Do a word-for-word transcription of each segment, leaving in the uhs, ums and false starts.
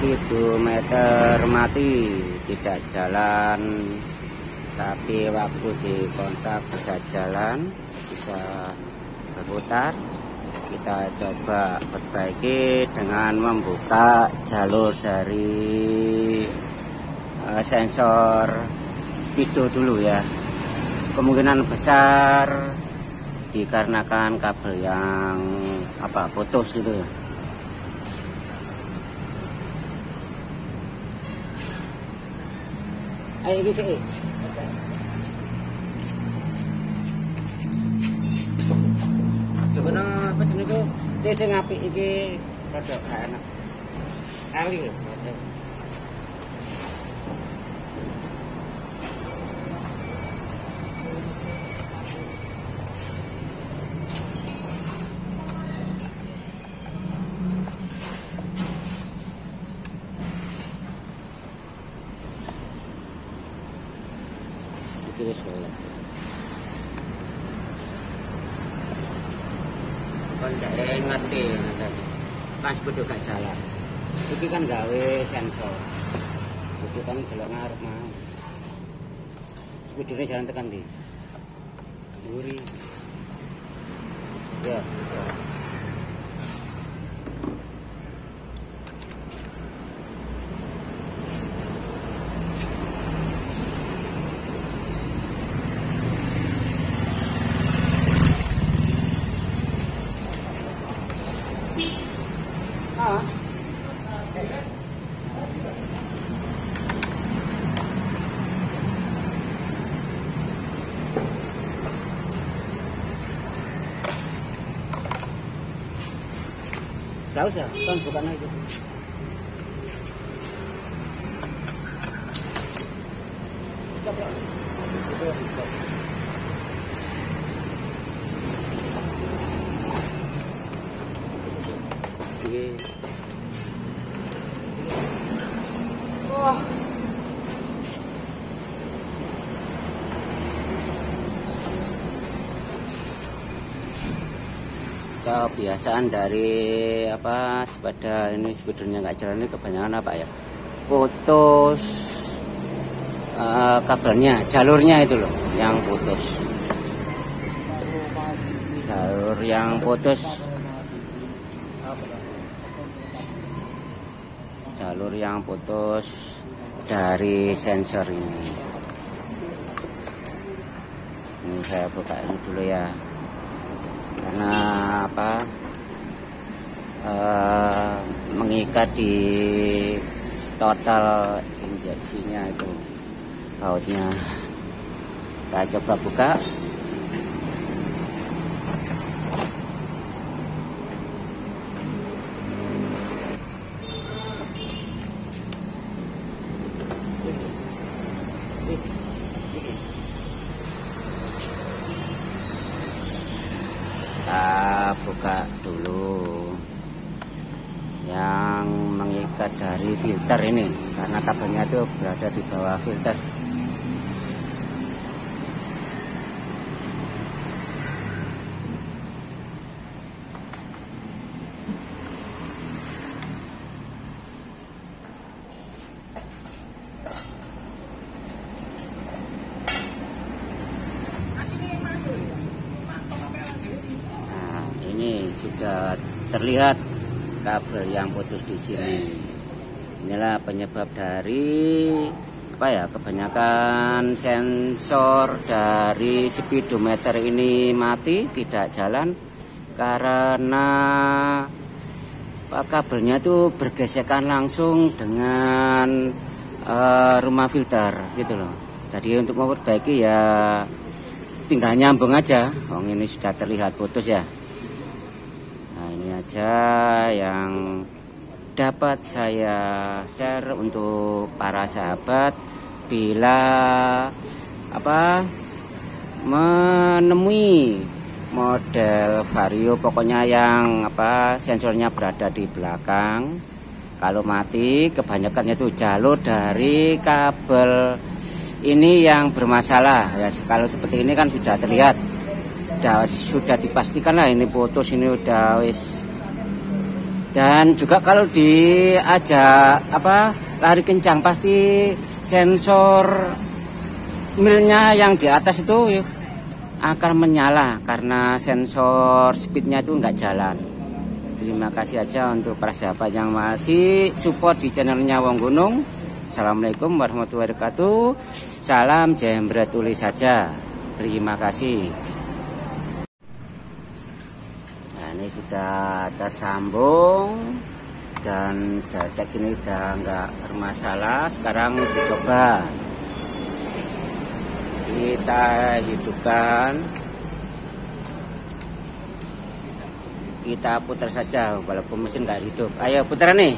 speedometer mati, tidak jalan, tapi waktu dikontak bisa jalan, bisa berputar. Kita coba perbaiki dengan membuka jalur dari uh, sensor speedo dulu ya. Kemungkinan besar dikarenakan kabel yang apa putus itu ya. Ayo iki sik. Coba apa jenenge kok sing apik iki rada gak enak. Ali lho. Iki wis oleh. Kon jare ngerti ngoten. Pas bodo gak jalan. Iki kan gawe sensor. Iki kan delok ngarep mau. Spidone jalan tekan ndi? Nguri. Ya. Ah. Gak usah, kan bukan itu. Coba. Wah. Kebiasaan dari apa sepeda ini sebetulnya nggak jalan ini kebanyakan apa ya, putus uh, kabelnya, jalurnya itu loh yang putus, jalur yang putus, jalur yang putus dari sensor ini. Ini saya buka ini dulu ya. Karena apa uh, mengikat di total injeksinya itu bautnya. Kita coba buka. Kita buka dulu yang mengikat dari filter ini, karena kabelnya itu berada di bawah filter. Sudah terlihat kabel yang putus di sini. Inilah penyebab dari apa ya, kebanyakan sensor dari speedometer ini mati, tidak jalan karena apa, kabelnya itu bergesekan langsung dengan uh, rumah filter gitu loh. Jadi untuk memperbaiki ya tinggal nyambung aja. Oh, ini sudah terlihat putus ya. Aja yang dapat saya share untuk para sahabat bila apa menemui model Vario pokoknya yang apa sensornya berada di belakang. Kalau mati kebanyakan itu jalur dari kabel ini yang bermasalah ya. Kalau seperti ini kan sudah terlihat, sudah, sudah dipastikan lah ini putus, ini udah wis Dan juga kalau diajak apa lari kencang pasti sensor milnya yang di atas itu akan menyala karena sensor speednya itu nggak jalan. Terima kasih aja untuk para sahabat yang masih support di channelnya Wong Gunung. Assalamualaikum warahmatullahi wabarakatuh. Salam jembret tulis saja. Terima kasih. Nah, ini sudah tersambung dan cek ini udah nggak bermasalah. Sekarang dicoba. Kita hidupkan. Kita putar saja walaupun mesin nggak hidup. Ayo putar nih.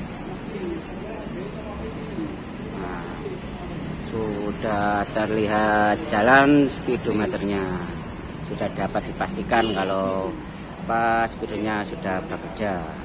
Nah, sudah terlihat jalan speedometernya. Sudah dapat dipastikan kalau apa speedonya sudah bekerja.